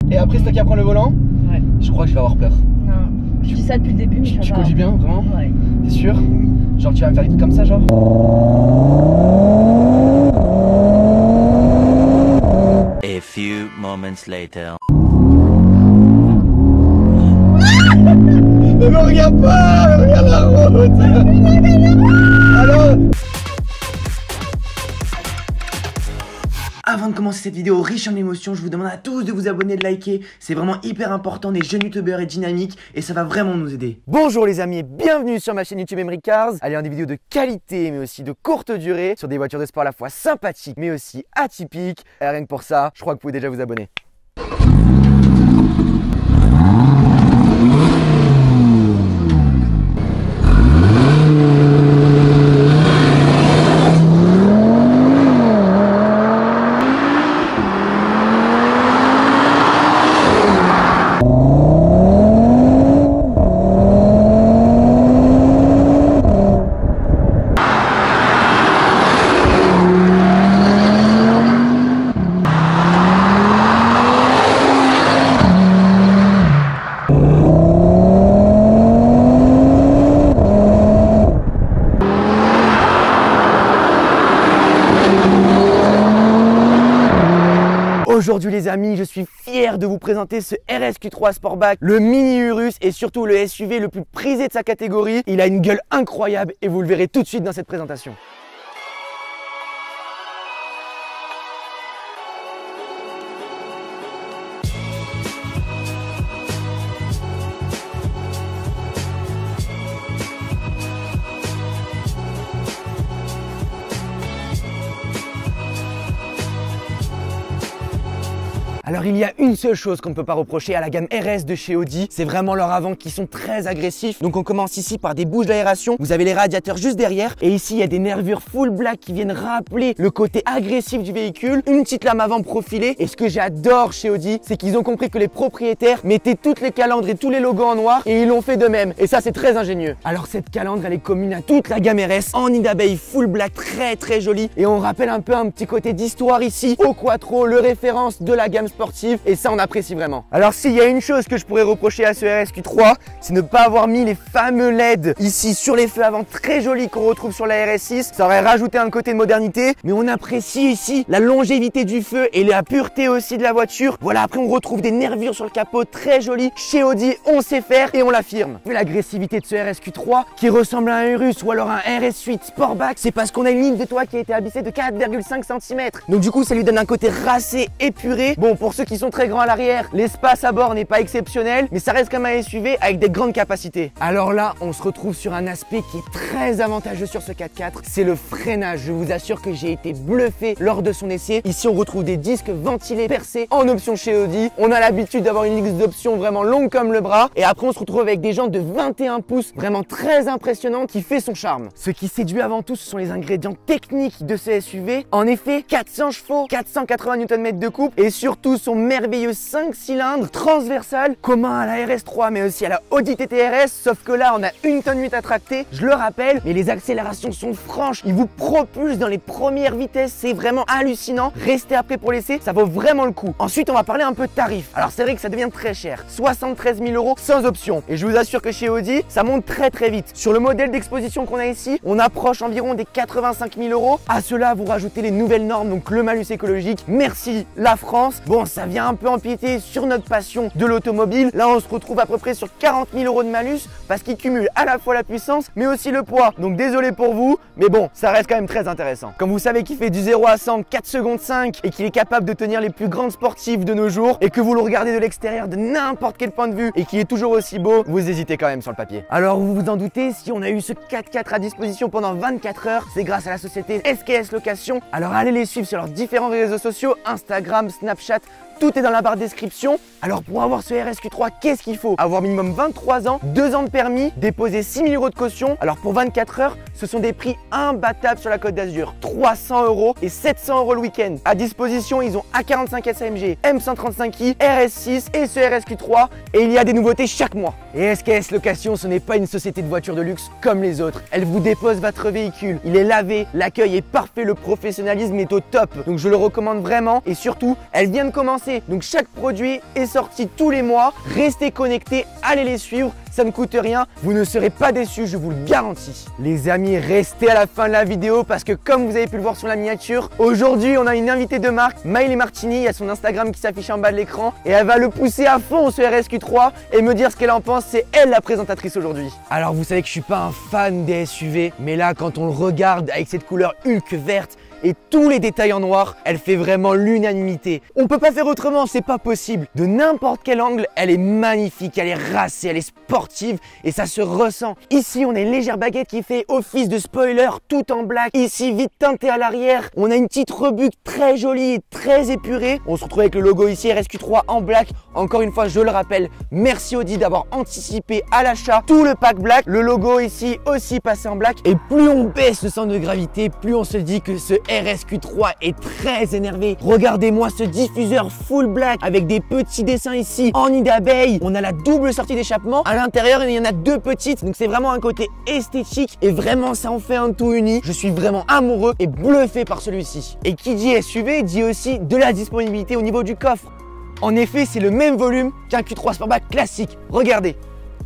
Et après, c'est toi qui apprends le volant? Ouais. Je crois que je vais avoir peur. Non, je dis ça depuis le début, mais Tu ça va. conduis bien, vraiment? Ouais. T'es sûr? Genre, tu vas me faire des trucs comme ça, genre? A few moments later. Mais me regarde pas! Regarde la route! Alors? Avant de commencer cette vidéo riche en émotions, je vous demande à tous de vous abonner, de liker. C'est vraiment hyper important, des jeunes youtubeurs et dynamiques, et ça va vraiment nous aider. Bonjour les amis et bienvenue sur ma chaîne YouTube Emery Cars. Allez, on a des vidéos de qualité, mais aussi de courte durée, sur des voitures de sport à la fois sympathiques, mais aussi atypiques. Et rien que pour ça, je crois que vous pouvez déjà vous abonner. Aujourd'hui les amis, je suis fier de vous présenter ce RSQ3 Sportback, le mini Urus et surtout le SUV le plus prisé de sa catégorie. Il a une gueule incroyable et vous le verrez tout de suite dans cette présentation. Alors il y a une seule chose qu'on ne peut pas reprocher à la gamme RS de chez Audi, c'est vraiment leurs avants qui sont très agressifs. Donc on commence ici par des bouches d'aération, vous avez les radiateurs juste derrière et ici il y a des nervures full black qui viennent rappeler le côté agressif du véhicule, une petite lame avant profilée et ce que j'adore chez Audi, c'est qu'ils ont compris que les propriétaires mettaient toutes les calandres et tous les logos en noir et ils l'ont fait de même et ça c'est très ingénieux. Alors cette calandre elle est commune à toute la gamme RS en nid d'abeille full black très jolie et on rappelle un peu un petit côté d'histoire ici au Quattro, le référence de la gamme sportive et ça on apprécie vraiment. Alors s'il y a une chose que je pourrais reprocher à ce RSQ3, c'est ne pas avoir mis les fameux LED ici sur les feux avant très jolis qu'on retrouve sur la RS6. Ça aurait rajouté un côté de modernité, mais on apprécie ici la longévité du feu et la pureté aussi de la voiture. Voilà, après on retrouve des nervures sur le capot très jolies. Chez Audi, on sait faire et on l'affirme. Vu l'agressivité de ce RSQ3 qui ressemble à un Urus ou alors un RS8 Sportback, c'est parce qu'on a une ligne de toit qui a été abaissée de 4,5 cm. Donc du coup ça lui donne un côté racé épuré. Bon, pour ceux qui sont très grands à l'arrière, l'espace à bord n'est pas exceptionnel, mais ça reste comme un SUV avec des grandes capacités. Alors là, on se retrouve sur un aspect qui est très avantageux sur ce 4x4, c'est le freinage. Je vous assure que j'ai été bluffé lors de son essai. Ici, on retrouve des disques ventilés percés en option chez Audi. On a l'habitude d'avoir une liste d'options vraiment longue comme le bras. Et après, on se retrouve avec des jantes de 21 pouces, vraiment très impressionnantes, qui fait son charme. Ce qui séduit avant tout, ce sont les ingrédients techniques de ce SUV. En effet, 400 chevaux, 480 Nm de couple et surtout son merveilleux 5 cylindres transversal commun à la RS3 mais aussi à la Audi TT-RS, sauf que là on a 1,8 tonne à tracter, je le rappelle, mais les accélérations sont franches, ils vous propulsent dans les premières vitesses, c'est vraiment hallucinant. Restez après pour l'essai, ça vaut vraiment le coup. Ensuite on va parler un peu de tarifs. Alors c'est vrai que ça devient très cher, 73 000 € sans option et je vous assure que chez Audi ça monte très vite. Sur le modèle d'exposition qu'on a ici, on approche environ des 85 000 €. À cela vous rajoutez les nouvelles normes, donc le malus écologique, merci la France. Bon, ça vient un peu empiéter sur notre passion de l'automobile. Là on se retrouve à peu près sur 40 000 € de malus parce qu'il cumule à la fois la puissance mais aussi le poids. Donc désolé pour vous, mais bon, ça reste quand même très intéressant. Comme vous savez qu'il fait du 0 à 100 4 secondes 5 et qu'il est capable de tenir les plus grandes sportives de nos jours et que vous le regardez de l'extérieur de n'importe quel point de vue et qu'il est toujours aussi beau, vous hésitez quand même sur le papier. Alors vous vous en doutez, si on a eu ce 4x4 à disposition pendant 24 heures, c'est grâce à la société SKS Location. Alors allez les suivre sur leurs différents réseaux sociaux, Instagram, Snapchat, tout est dans la barre de description. Alors pour avoir ce RSQ3, qu'est-ce qu'il faut? Avoir minimum 23 ans, 2 ans de permis, déposer 6 000 € de caution. Alors pour 24 heures, ce sont des prix imbattables sur la Côte d'Azur. 300 € et 700 € le week-end. À disposition, ils ont A45 SAMG, M135i, RS6 et ce RSQ3 et il y a des nouveautés chaque mois. Et SKS Location, ce n'est pas une société de voitures de luxe comme les autres. Elle vous dépose votre véhicule, il est lavé, l'accueil est parfait, le professionnalisme est au top. Donc je le recommande vraiment et surtout, elle vient de commencer. Donc chaque produit est sorti tous les mois. Restez connectés, allez les suivre, ça ne coûte rien, vous ne serez pas déçus, je vous le garantis. Les amis, restez à la fin de la vidéo parce que comme vous avez pu le voir sur la miniature, aujourd'hui on a une invitée de marque, Maëlie Martini, il y a son Instagram qui s'affiche en bas de l'écran et elle va le pousser à fond ce RSQ3 et me dire ce qu'elle en pense, c'est elle la présentatrice aujourd'hui. Alors vous savez que je suis pas un fan des SUV, mais là quand on le regarde avec cette couleur Hulk verte, et tous les détails en noir, elle fait vraiment l'unanimité. On peut pas faire autrement, c'est pas possible. De n'importe quel angle, elle est magnifique, elle est racée, elle est sportive et ça se ressent. Ici, on a une légère baguette qui fait office de spoiler tout en black. Ici, vite teinté à l'arrière. On a une petite rebuque très jolie et très épurée. On se retrouve avec le logo ici RSQ3 en black. Encore une fois, je le rappelle, merci Audi d'avoir anticipé à l'achat tout le pack black. Le logo ici aussi passé en black. Et plus on baisse le centre de gravité, plus on se dit que ce RSQ3 est très énervé. Regardez-moi ce diffuseur full black avec des petits dessins ici en nid d'abeille. On a la double sortie d'échappement. À l'intérieur, il y en a deux petites. Donc c'est vraiment un côté esthétique et vraiment ça en fait un tout uni. Je suis vraiment amoureux et bluffé par celui-ci. Et qui dit SUV dit aussi de la disponibilité au niveau du coffre. En effet, c'est le même volume qu'un Q3 Sportback classique. Regardez.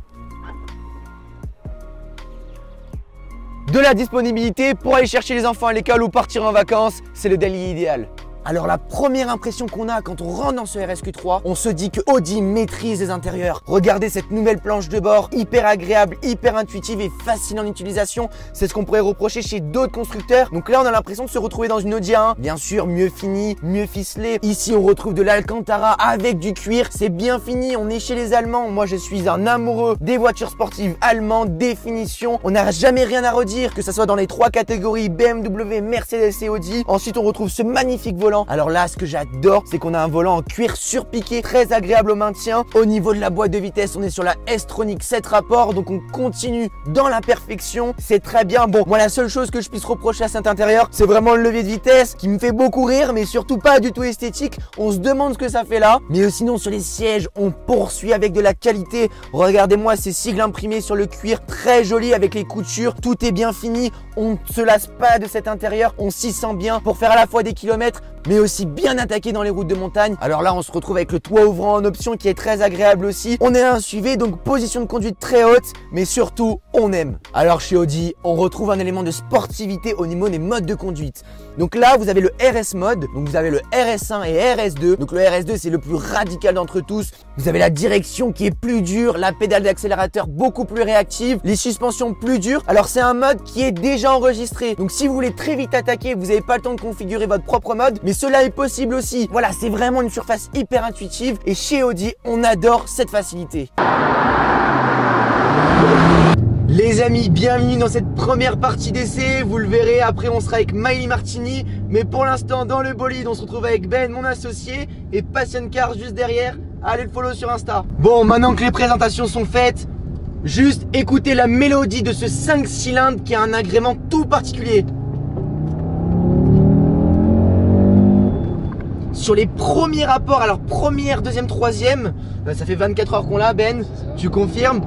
De la disponibilité pour aller chercher les enfants à l'école ou partir en vacances, c'est le délit idéal. Alors la première impression qu'on a quand on rentre dans ce RSQ3, on se dit que Audi maîtrise les intérieurs. Regardez cette nouvelle planche de bord, hyper agréable, hyper intuitive et facile en utilisation. C'est ce qu'on pourrait reprocher chez d'autres constructeurs. Donc là on a l'impression de se retrouver dans une Audi A1. Bien sûr, mieux fini, mieux ficelé. Ici on retrouve de l'Alcantara avec du cuir. C'est bien fini, on est chez les Allemands. Moi je suis un amoureux des voitures sportives allemandes, définition. On n'a jamais rien à redire, que ce soit dans les trois catégories BMW, Mercedes et Audi. Ensuite on retrouve ce magnifique volant. Alors là, ce que j'adore, c'est qu'on a un volant en cuir surpiqué, très agréable au maintien. Au niveau de la boîte de vitesse, on est sur la S-Tronic 7 rapports, donc on continue dans la perfection. C'est très bien. Bon, moi la seule chose que je puisse reprocher à cet intérieur, c'est vraiment le levier de vitesse qui me fait beaucoup rire, mais surtout pas du tout esthétique. On se demande ce que ça fait là. Mais sinon, sur les sièges, on poursuit avec de la qualité. Regardez-moi ces sigles imprimés sur le cuir, très joli avec les coutures. Tout est bien fini. On ne se lasse pas de cet intérieur. On s'y sent bien pour faire à la fois des kilomètres, mais aussi bien attaqué dans les routes de montagne. Alors là, on se retrouve avec le toit ouvrant en option qui est très agréable aussi. On est un SUV, donc position de conduite très haute, mais surtout, on aime. Alors chez Audi, on retrouve un élément de sportivité au niveau des modes de conduite. Donc là, vous avez le RS mode, donc vous avez le RS1 et RS2. Donc le RS2, c'est le plus radical d'entre tous. Vous avez la direction qui est plus dure, la pédale d'accélérateur beaucoup plus réactive, les suspensions plus dures. Alors c'est un mode qui est déjà enregistré. Donc si vous voulez très vite attaquer, vous n'avez pas le temps de configurer votre propre mode, mais cela est possible aussi. Voilà, c'est vraiment une surface hyper intuitive et chez Audi, on adore cette facilité. Les amis, bienvenue dans cette première partie d'essai. Vous le verrez, après on sera avec Maëlie Martini. Mais pour l'instant, dans le bolide, on se retrouve avec Ben, mon associé, et Passion Cars juste derrière. Allez le follow sur Insta. Bon, maintenant que les présentations sont faites, juste écoutez la mélodie de ce 5 cylindres qui a un agrément tout particulier. Sur les premiers rapports, alors première, deuxième, troisième, ça fait 24 heures qu'on l'a, Ben, tu confirmes?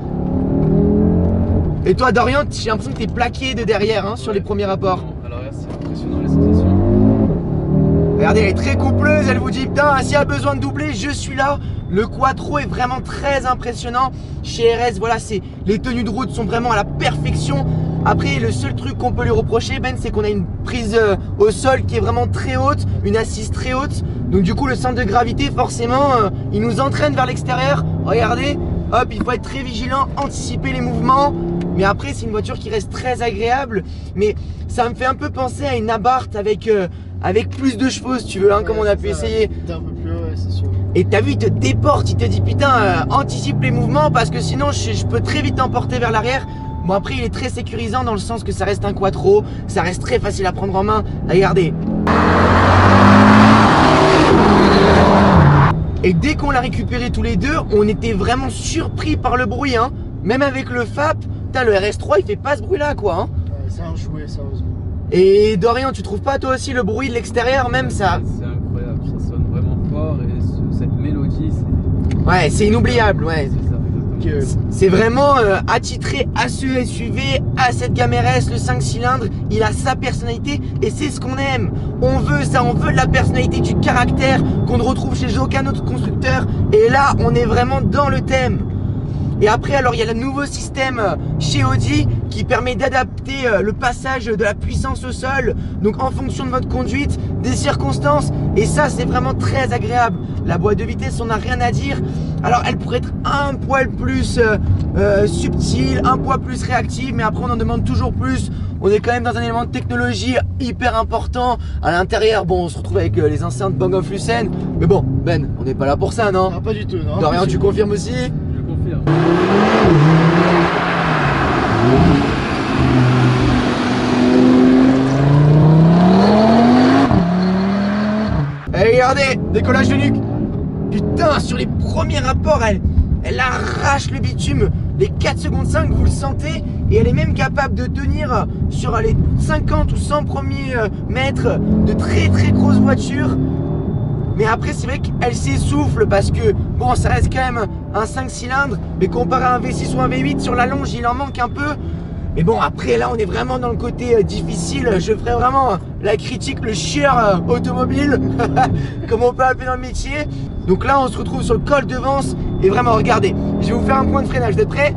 Et toi Dorian, j'ai l'impression que t'es plaqué de derrière hein, sur les premiers rapports. Alors là, c'est impressionnant les sensations. Regardez, elle est très coupleuse, elle vous dit putain, s'il y a besoin de doubler, je suis là. Le quattro est vraiment très impressionnant. Chez RS, voilà, les tenues de route sont vraiment à la perfection. Après, le seul truc qu'on peut lui reprocher, Ben, c'est qu'on a une prise au sol qui est vraiment très haute, une assise très haute. Donc du coup, le centre de gravité, forcément, il nous entraîne vers l'extérieur. Regardez, hop, il faut être très vigilant, anticiper les mouvements. Mais après, c'est une voiture qui reste très agréable. Mais ça me fait un peu penser à une Abarth avec plus de chevaux, si tu veux, hein, ouais, comme on a pu essayer. Un peu plus haut, ouais, c'est sûr. Et t'as vu, il te déporte, il te dit putain, anticipe les mouvements parce que sinon, je peux très vite t'emporter vers l'arrière. Bon, après, il est très sécurisant dans le sens que ça reste un quattro, ça reste très facile à prendre en main. Regardez. Et dès qu'on l'a récupéré tous les deux, on était vraiment surpris par le bruit, hein. Même avec le FAP, putain, le RS3, il fait pas ce bruit-là, quoi, hein. C'est un jouet, sérieusement. Et Dorian, tu trouves pas toi aussi le bruit de l'extérieur même ça? C'est incroyable, ça sonne vraiment fort et cette mélodie, c'est... Ouais, c'est inoubliable, ouais. C'est ça, exactement. C'est vraiment attitré à ce SUV, à cette gamme RS, le 5 cylindres. Il a sa personnalité et c'est ce qu'on aime. On veut ça, on veut de la personnalité, du caractère qu'on ne retrouve chez aucun autre constructeur. Et là, on est vraiment dans le thème. Et après, alors il y a le nouveau système chez Audi qui permet d'adapter le passage de la puissance au sol, donc en fonction de votre conduite, des circonstances, et ça c'est vraiment très agréable. La boîte de vitesse, on n'a rien à dire. Alors elle pourrait être un poil plus subtile, un poil plus réactive, mais après on en demande toujours plus. On est quand même dans un élément de technologie hyper important. À l'intérieur, bon, on se retrouve avec les enceintes Bang & Olufsen, mais bon, Ben, on n'est pas là pour ça, non? Non, pas du tout, non. Dorian, tu confirmes aussi? Je confirme. Et regardez, décollage de nuque. Putain, sur les premiers rapports, elle arrache le bitume. Les 4 secondes 5, vous le sentez. Et elle est même capable de tenir sur les 50 ou 100 premiers mètres de très très grosses voitures. Mais après, c'est vrai qu'elle s'essouffle parce que, bon, ça reste quand même un 5 cylindres. Mais comparé à un V6 ou un V8, sur la longe, il en manque un peu. Mais bon, après, là, on est vraiment dans le côté difficile. Je ferai vraiment la critique, le chieur automobile, comme on peut appeler dans le métier. Donc là, on se retrouve sur le col de Vence. Et vraiment, regardez, je vais vous faire un point de freinage. Vous êtes prêts?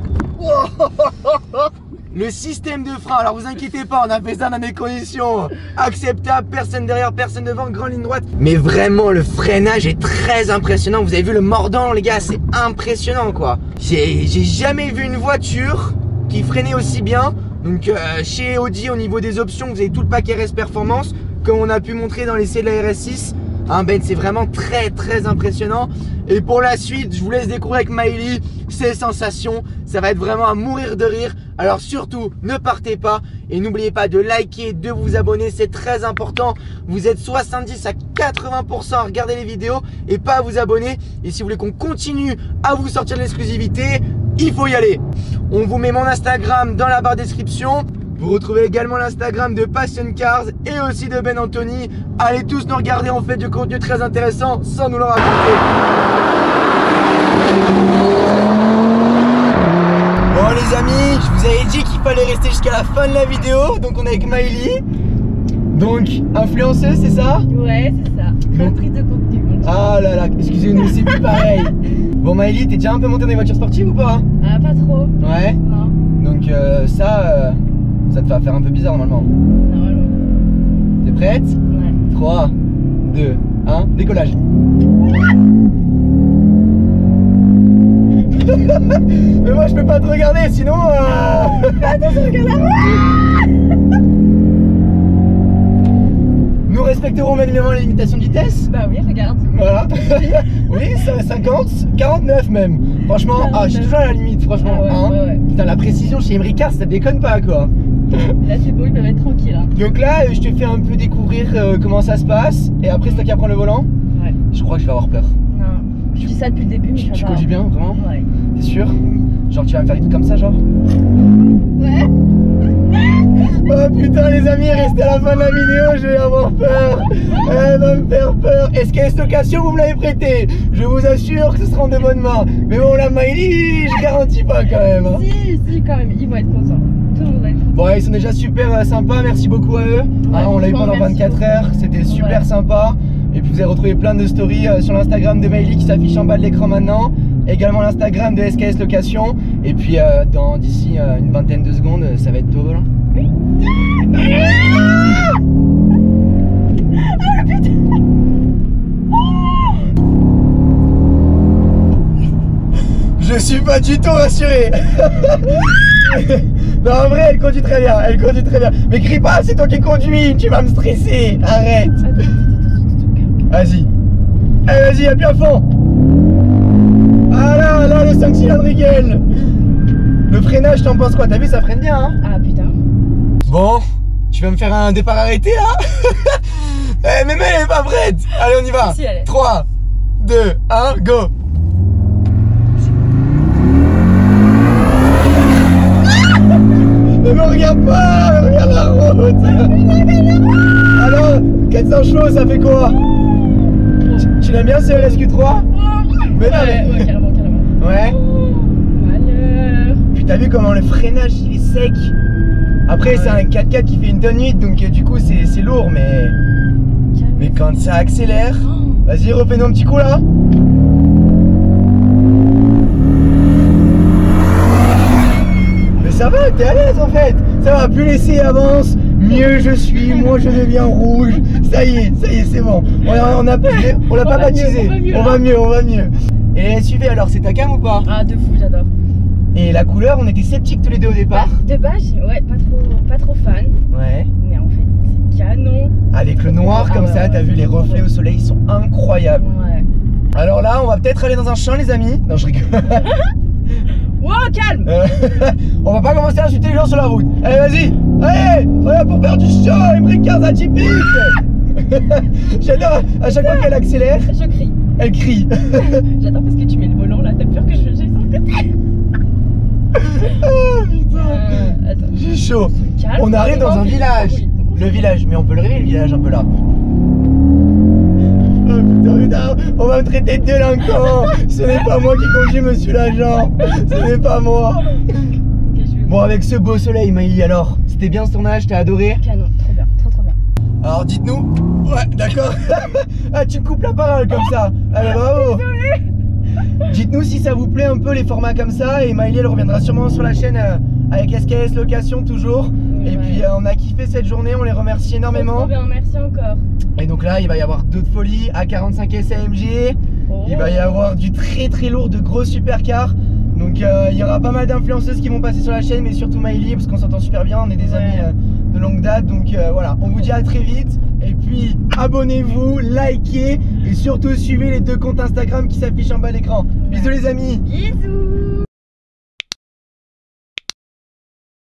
Le système de frein, alors vous inquiétez pas, on a fait ça dans des conditions acceptables, personne derrière, personne devant, grande ligne droite. Mais vraiment, le freinage est très impressionnant. Vous avez vu le mordant, les gars, c'est impressionnant quoi. J'ai jamais vu une voiture qui freinait aussi bien. Donc chez Audi, au niveau des options, vous avez tout le paquet RS Performance, comme on a pu montrer dans l'essai de la RS6. Hein, Ben, c'est vraiment très très impressionnant. Et pour la suite, je vous laisse découvrir avec Maëlie ses sensations. Ça va être vraiment à mourir de rire. Alors surtout, ne partez pas. Et n'oubliez pas de liker, de vous abonner. C'est très important. Vous êtes 70 à 80% à regarder les vidéos et pas à vous abonner. Et si vous voulez qu'on continue à vous sortir de l'exclusivité, il faut y aller. On vous met mon Instagram dans la barre description. Vous retrouvez également l'Instagram de Passion Cars et aussi de Ben Anthony. Allez tous nous regarder, on fait du contenu très intéressant sans nous le raconter. Bon les amis, je vous avais dit qu'il fallait rester jusqu'à la fin de la vidéo. Donc on est avec Maëlie. Donc influenceuse, c'est ça? Ouais, c'est ça. Créatrice de contenu. Ah là là, excusez-nous, c'est plus pareil. Bon Maëlie, t'es déjà un peu montée dans les voitures sportives ou pas? Ah, pas trop. Ouais. Non, Donc ça te va faire un peu bizarre normalement. normalement. T'es prête? Ouais. 3, 2, 1, décollage. Mais moi je peux pas te regarder sinon Attention, regarde là. Nous respecterons bien évidemment les limitations de vitesse. Bah oui, regarde. Voilà. Oui, ça 50, 49 même. Franchement, ah, je suis toujours à la limite franchement. Ah ouais, Hein. ouais. Putain, la précision chez Emery Cars, ça déconne pas quoi. Là, c'est beau, ils peuvent être tranquilles. Hein. Donc là, je te fais un peu découvrir comment ça se passe. Et après, c'est toi qui apprends le volant. Ouais. Je crois que je vais avoir peur. Non, je dis ça depuis le début, mais Tu ça va. conduis bien, vraiment? Ouais. T'es sûr? Genre tu vas me faire des trucs comme ça genre? Ouais. Oh putain les amis, restez à la fin de la vidéo, je vais avoir peur. Elle va me faire peur. SKS Location, vous me l'avez prêté. Je vous assure que ce sera en de bonnes mains. Mais bon la Maëlie, je garantis pas quand même hein. Si, quand même, ils vont être contents. Tout le monde va être content. Bon ils sont déjà super sympas, merci beaucoup à eux. Ouais, On l'a eu pendant franchement, 24 merci heures, c'était super Ouais. sympa. Et puis vous avez retrouvé plein de stories sur l'Instagram de Maëlie qui s'affiche en bas de l'écran maintenant. Également l'Instagram de SKS Location. Et puis d'ici une vingtaine de secondes, ça va être tout volant. Je suis pas du tout rassuré. Non en vrai elle conduit très bien, elle conduit très bien. Mais crie pas, c'est toi qui conduis, tu vas me stresser, arrête. Vas-y. Allez vas-y, appuie à fond. Ah là, le 5 cylindres riguel. Le freinage, t'en penses quoi? T'as vu, ça freine bien hein? Ah putain. Bon, tu vas me faire un départ arrêté là? Eh mais elle est pas prête. Allez on y va. Si, elle est. 3, 2, 1, go. Ne me regarde pas, regarde la route. Alors, 400 chevaux, ça fait quoi? Tu l'aimes bien ce RSQ3? Mais non, mais... Ouais, carrément. Ouais. Malheur. Puis t'as vu comment le freinage il est sec. Après c'est un 4x4 qui fait une tonne 8 donc du coup c'est lourd mais quand ça accélère, vas-y refais-nous un petit coup là. Mais ça va, t'es à l'aise en fait. Ça va, plus laisser avance, mieux je suis, moins je deviens rouge. Ça y est, c'est bon. On l'a pas baptisé. On va mieux. Et les SUV alors, c'est ta cam ou pas? Ah, de fou, j'adore. Et la couleur, on était sceptiques tous les deux au départ. De base, ouais, pas trop fan. Ouais. Mais en fait, c'est canon. Avec le noir comme ça, t'as vu les reflets au soleil, ils sont incroyables. Ouais. Alors là, on va peut-être aller dans un champ les amis. Non, je rigole. Wow, calme. On va pas commencer à insulter les gens sur la route. Allez, vas-y. Allez, on est là pour faire du show, Emmerich 15 atypique. J'adore, à chaque fois qu'elle accélère, Je crie. elle crie. J'adore parce que tu mets le volant là, t'as peur que je j'ai sur le côté. Oh putain, Attends. j'ai chaud. Calme. On arrive dans un village. Oui, donc on Le fait- village, mais on peut le rêver le village un peu là. Oh putain, on va me traiter de délinquant. Ce n'est pas moi qui conduis monsieur l'agent. Ce n'est pas moi. Ok, je vais- Bon, avec ce beau soleil Maïli alors, c'était bien ce tournage, t'as adoré? Canon, trop bien, trop bien. Alors dites-nous. Ouais, d'accord. Ah, tu me coupes la parole comme ça. Ah bah bravo. Dites-nous si ça vous plaît un peu les formats comme ça. Et Maïli elle reviendra sûrement sur la chaîne avec SKS Location toujours. Et Ouais. puis on a kiffé cette journée, on les remercie énormément. Trop bien, merci encore. Et donc là il va y avoir d'autres folies, A45S AMG. Oh. Il va y avoir du très lourd, de gros supercars. Donc il y aura pas mal d'influenceuses qui vont passer sur la chaîne, mais surtout Maïli parce qu'on s'entend super bien, on est des Ouais. amis de longue date. Donc voilà, on vous dit à très vite. Et puis abonnez-vous, likez et surtout suivez les 2 comptes Instagram qui s'affichent en bas de l'écran. Bisous les amis. Bisous.